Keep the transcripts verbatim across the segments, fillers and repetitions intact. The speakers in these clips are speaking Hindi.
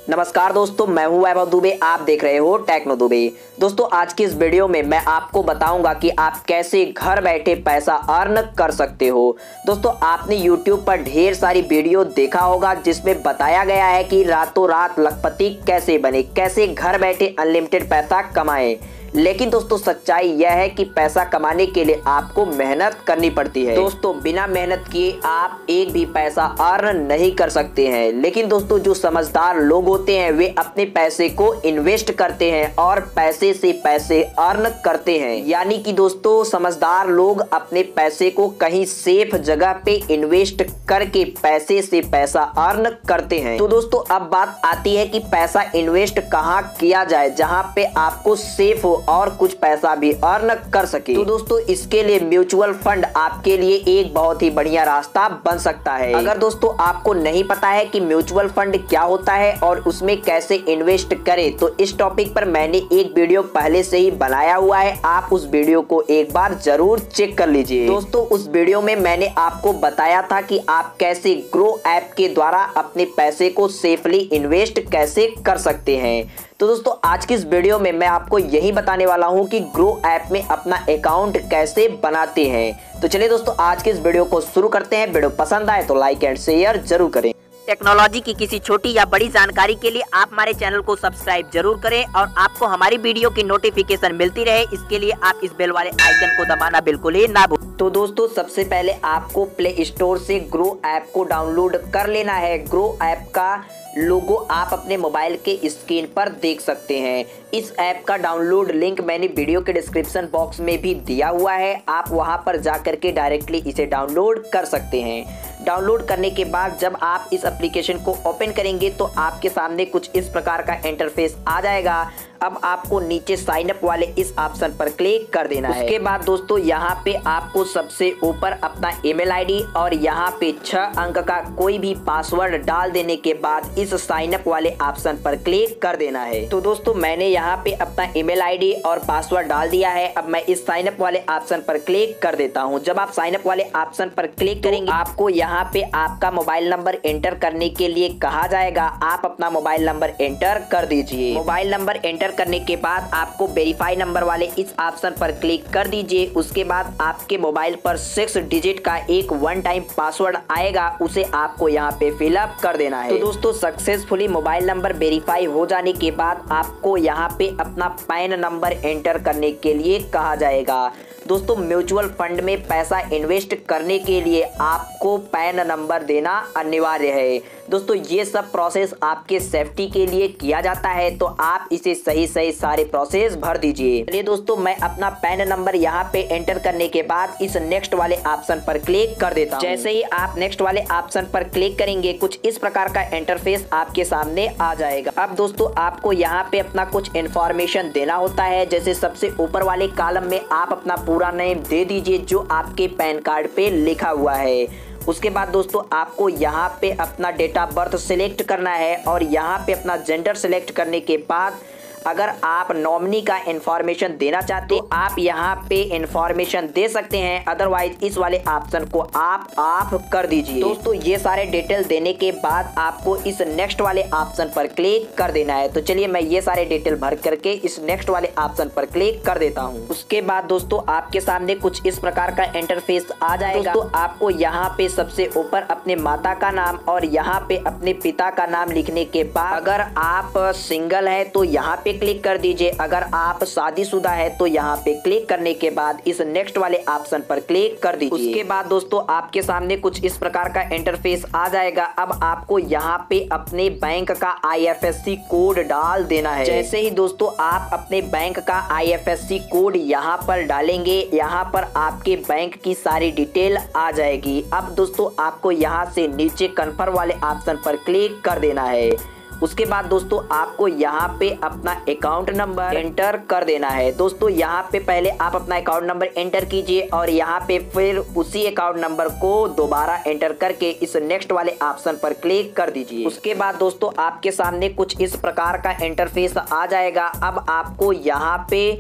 नमस्कार दोस्तों, मैं हूं वैभव दुबे। आप देख रहे हो टेक्नो दुबे। दोस्तों, आज की इस वीडियो में मैं आपको बताऊंगा कि आप कैसे घर बैठे पैसा अर्न कर सकते हो। दोस्तों, आपने यूट्यूब पर ढेर सारी वीडियो देखा होगा जिसमें बताया गया है कि रातों रात लखपति कैसे बने, कैसे घर बैठे अनलिमिटेड पैसा कमाएं। लेकिन दोस्तों, सच्चाई यह है कि पैसा कमाने के लिए आपको मेहनत करनी पड़ती है। दोस्तों, बिना मेहनत किए आप एक भी पैसा अर्न नहीं कर सकते हैं। लेकिन दोस्तों, जो समझदार लोग होते हैं वे अपने पैसे को इन्वेस्ट करते हैं और पैसे से पैसे अर्न करते हैं। यानी कि दोस्तों, समझदार लोग अपने पैसे को कहीं सेफ जगह पे इन्वेस्ट करके पैसे से पैसा अर्न करते हैं। तो दोस्तों, अब बात आती है कि पैसा इन्वेस्ट कहाँ किया जाए जहाँ पे आपको सेफ हो और कुछ पैसा भी अर्न कर सके। तो दोस्तों, इसके लिए म्यूचुअल फंड आपके लिए एक बहुत ही बढ़िया रास्ता बन सकता है। अगर दोस्तों आपको नहीं पता है कि म्यूचुअल फंड क्या होता है और उसमें कैसे इन्वेस्ट करें, तो इस टॉपिक पर मैंने एक वीडियो पहले से ही बनाया हुआ है। आप उस वीडियो को एक बार जरूर चेक कर लीजिए। दोस्तों, उस वीडियो में मैंने आपको बताया था कि आप कैसे ग्रो ऐप के द्वारा अपने पैसे को सेफली इन्वेस्ट कैसे कर सकते हैं। तो दोस्तों, आज की इस वीडियो में मैं आपको यही बताने वाला हूं कि ग्रो ऐप में अपना अकाउंट कैसे बनाते हैं। तो चलिए दोस्तों, आज की इस वीडियो को शुरू करते हैं। वीडियो पसंद आए तो लाइक एंड शेयर जरूर करें। टेक्नोलॉजी की किसी छोटी या बड़ी जानकारी के लिए आप हमारे चैनल को सब्सक्राइब जरूर करें और आपको हमारी वीडियो की नोटिफिकेशन मिलती रहे, इसके लिए आप इस बेल वाले आइकन को दबाना बिल्कुल ही ना भूलें। तो दोस्तों, सबसे पहले आपको प्ले स्टोर से ग्रो ऐप को डाउनलोड कर लेना है। ग्रो ऐप का लोगो आप अपने मोबाइल के स्क्रीन पर देख सकते हैं। इस ऐप का डाउनलोड लिंक मैंने वीडियो के डिस्क्रिप्शन बॉक्स में भी दिया हुआ है। आप वहां पर जाकर के डायरेक्टली इसे डाउनलोड कर सकते हैं। डाउनलोड करने के बाद जब आप इस एप्लीकेशन को ओपन करेंगे तो आपके सामने कुछ इस प्रकार का इंटरफेस आ जाएगा। अब आपको नीचे साइन अप वाले इस ऑप्शन पर क्लिक कर देना है। उसके बाद दोस्तों, यहाँ पे आपको सबसे ऊपर अपना ईमेल आईडी और यहाँ पे छह अंक का कोई भी पासवर्ड डाल देने के बाद इस साइन अप वाले ऑप्शन पर क्लिक कर देना है। तो दोस्तों, मैंने यहाँ पे अपना ईमेल आईडी और पासवर्ड डाल दिया है। अब मैं इस साइन अप वाले ऑप्शन पर क्लिक कर देता हूँ। जब आप साइन अप वाले ऑप्शन पर क्लिक करेंगे, आपको यहाँ पे आपका मोबाइल नंबर एंटर करने के लिए कहा जाएगा। आप अपना मोबाइल नंबर एंटर कर दीजिए। मोबाइल नंबर एंटर करने के बाद आपको वेरीफाई नंबर वाले इस ऑप्शन पर क्लिक कर दीजिए। उसके बाद आपके मोबाइल पर सिक्स डिजिट का एक वन टाइम पासवर्ड आएगा, उसे आपको यहाँ पे फिलअप कर देना है। तो दोस्तों, सक्सेसफुली मोबाइल नंबर वेरीफाई हो जाने के बाद आपको यहाँ पे अपना पैन नंबर एंटर करने के लिए कहा जाएगा। दोस्तों, म्यूचुअल फंड में पैसा इन्वेस्ट करने के लिए आपको पैन नंबर देना अनिवार्य है। दोस्तों, ये सब प्रोसेस आपके सेफ्टी के लिए किया जाता है, तो आप इसे सही सही सारे प्रोसेस भर दीजिए। चलिए दोस्तों, मैं अपना पैन नंबर यहाँ पे एंटर करने के बाद इस नेक्स्ट वाले ऑप्शन पर क्लिक कर देता हूँ। जैसे ही आप नेक्स्ट वाले ऑप्शन पर क्लिक करेंगे, कुछ इस प्रकार का इंटरफेस आपके सामने आ जाएगा। अब दोस्तों, आपको यहाँ पे अपना कुछ इन्फॉर्मेशन देना होता है। जैसे सबसे ऊपर वाले कॉलम में आप अपना पूरा नेम दे दीजिए जो आपके पैन कार्ड पे लिखा हुआ है। उसके बाद दोस्तों, आपको यहाँ पे अपना डेट ऑफ बर्थ सिलेक्ट करना है और यहाँ पे अपना जेंडर सिलेक्ट करने के बाद अगर आप नॉमिनी का इंफॉर्मेशन देना चाहते हो, आप यहाँ पे इंफॉर्मेशन दे सकते हैं। अदरवाइज इस वाले ऑप्शन को आप ऑफ कर दीजिए। दोस्तों, ये सारे डिटेल देने के बाद आपको इस नेक्स्ट वाले ऑप्शन पर क्लिक कर देना है। तो चलिए, मैं ये सारे डिटेल भर करके इस नेक्स्ट वाले ऑप्शन पर क्लिक कर देता हूँ। उसके बाद दोस्तों, आपके सामने कुछ इस प्रकार का इंटरफेस आ जाएगा। दोस्तों, आपको यहाँ पे सबसे ऊपर अपने माता का नाम और यहाँ पे अपने पिता का नाम लिखने के बाद अगर आप सिंगल है तो यहाँ पे क्लिक कर दीजिए। अगर आप शादीशुदा है तो यहाँ पे क्लिक करने के बाद इस नेक्स्ट वाले ऑप्शन पर क्लिक कर दीजिए। उसके बाद दोस्तों, आपके सामने कुछ इस प्रकार का इंटरफेस आ जाएगा। अब आपको यहाँ पे अपने बैंक का I F S C code डाल देना है। जैसे ही दोस्तों आप अपने बैंक का I F S C code यहाँ पर डालेंगे, यहाँ पर आपके बैंक की सारी डिटेल आ जाएगी। अब दोस्तों, आपको यहाँ से नीचे कन्फर्म वाले ऑप्शन पर क्लिक कर देना है। उसके बाद दोस्तों, आपको यहाँ पे अपना अकाउंट नंबर एंटर कर देना है। दोस्तों, यहाँ पे पहले आप अपना अकाउंट नंबर एंटर कीजिए और यहाँ पे फिर उसी अकाउंट नंबर को दोबारा एंटर करके इस नेक्स्ट वाले ऑप्शन पर क्लिक कर दीजिए। उसके बाद दोस्तों, आपके सामने कुछ इस प्रकार का इंटरफेस आ जाएगा। अब आपको यहाँ पे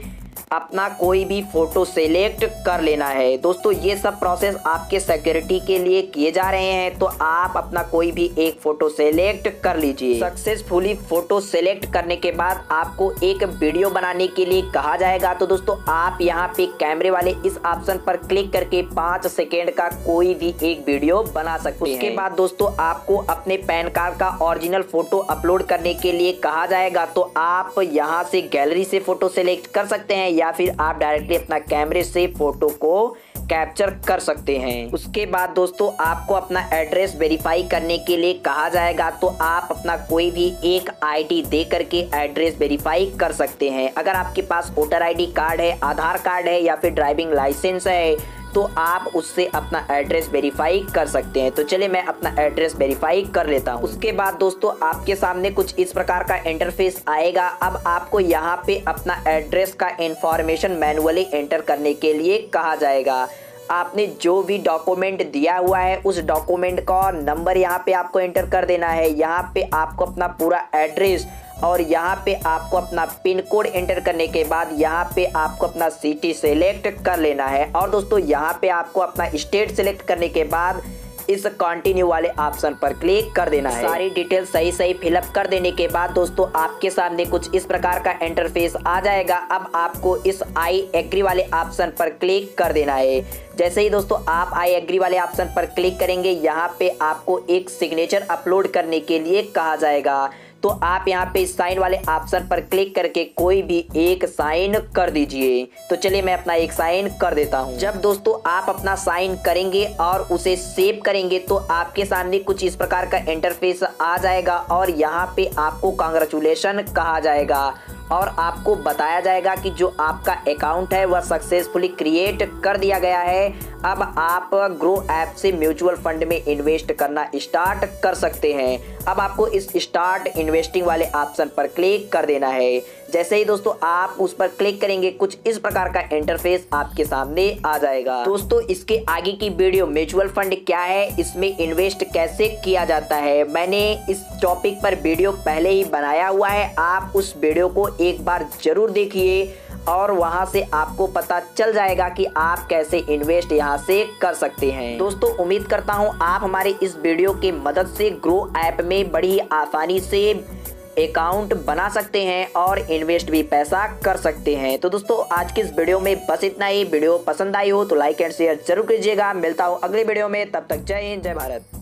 अपना कोई भी फोटो सेलेक्ट कर लेना है। दोस्तों ये सब प्रोसेस आपके सिक्योरिटी के लिए किए जा रहे हैं, तो आप अपना कोई भी एक फोटो सेलेक्ट कर लीजिए। सक्सेसफुली फोटो सेलेक्ट करने के बाद आपको एक वीडियो बनाने के लिए कहा जाएगा। तो दोस्तों आप यहाँ पे कैमरे वाले इस ऑप्शन पर क्लिक करके पाँच सेकेंड का कोई भी एक वीडियो बना सकते हैं। उसके बाद दोस्तों आपको अपने पैन कार्ड का ओरिजिनल फोटो अपलोड करने के लिए कहा जाएगा। तो आप यहाँ से गैलरी से फोटो सेलेक्ट कर सकते हैं या फिर आप डायरेक्टली अपना कैमरे से फोटो को कैप्चर कर सकते हैं। उसके बाद दोस्तों आपको अपना एड्रेस वेरीफाई करने के लिए कहा जाएगा। तो आप अपना कोई भी एक आईडी दे करके एड्रेस वेरीफाई कर सकते हैं। अगर आपके पास वोटर आईडी कार्ड है, आधार कार्ड है या फिर ड्राइविंग लाइसेंस है तो आप उससे अपना एड्रेस वेरीफाई कर सकते हैं। तो चलिए मैं अपना एड्रेस वेरीफाई कर लेता हूँ। उसके बाद दोस्तों आपके सामने कुछ इस प्रकार का इंटरफेस आएगा। अब आपको यहाँ पे अपना एड्रेस का इंफॉर्मेशन मैनुअली एंटर करने के लिए कहा जाएगा। आपने जो भी डॉक्यूमेंट दिया हुआ है उस डॉक्यूमेंट का नंबर यहाँ पे आपको एंटर कर देना है। यहाँ पे आपको अपना पूरा एड्रेस और यहाँ पे आपको अपना पिन कोड एंटर करने के बाद यहाँ पे आपको अपना सिटी सेलेक्ट कर लेना है। और दोस्तों यहाँ पे आपको अपना स्टेट सेलेक्ट करने के बाद इस कंटिन्यू वाले ऑप्शन पर क्लिक कर देना है। सारी डिटेल सही सही फिलअप कर देने के बाद दोस्तों आपके सामने कुछ इस प्रकार का इंटरफेस आ जाएगा। अब आपको इस आई एग्री वाले ऑप्शन पर क्लिक कर देना है। जैसे ही दोस्तों आप आई एग्री वाले ऑप्शन पर क्लिक करेंगे यहाँ पे आपको एक सिग्नेचर अपलोड करने के लिए कहा जाएगा। तो आप यहाँ पे साइन वाले ऑप्शन पर क्लिक करके कोई भी एक साइन कर दीजिए। तो चलिए मैं अपना एक साइन कर देता हूँ। जब दोस्तों आप अपना साइन करेंगे और उसे सेव करेंगे तो आपके सामने कुछ इस प्रकार का इंटरफेस आ जाएगा और यहाँ पे आपको कांग्रेचुलेशन कहा जाएगा और आपको बताया जाएगा कि जो आपका अकाउंट है वह सक्सेसफुली क्रिएट कर दिया गया है। अब आप ग्रो ऐप से म्यूचुअल फंड में इन्वेस्ट करना स्टार्ट कर सकते हैं। अब आपको इस स्टार्ट इन्वेस्टिंग वाले ऑप्शन पर क्लिक कर देना है। जैसे ही दोस्तों आप उस पर क्लिक करेंगे कुछ इस प्रकार का इंटरफेस आपके सामने आ जाएगा। दोस्तों इसके आगे की वीडियो म्यूचुअल फंड क्या है, इसमें इन्वेस्ट कैसे किया जाता है, मैंने इस टॉपिक पर वीडियो पहले ही बनाया हुआ है। आप उस वीडियो को एक बार जरूर देखिए और वहां से आपको पता चल जाएगा कि आप कैसे इन्वेस्ट यहां से कर सकते हैं। दोस्तों उम्मीद करता हूं आप हमारी इस वीडियो की मदद से ग्रो ऐप में बड़ी आसानी से अकाउंट बना सकते हैं और इन्वेस्ट भी पैसा कर सकते हैं। तो दोस्तों आज की इस वीडियो में बस इतना ही। वीडियो पसंद आई हो तो लाइक एंड शेयर जरूर कीजिएगा। मिलता हूं अगले वीडियो में, तब तक जय हिंद जय भारत।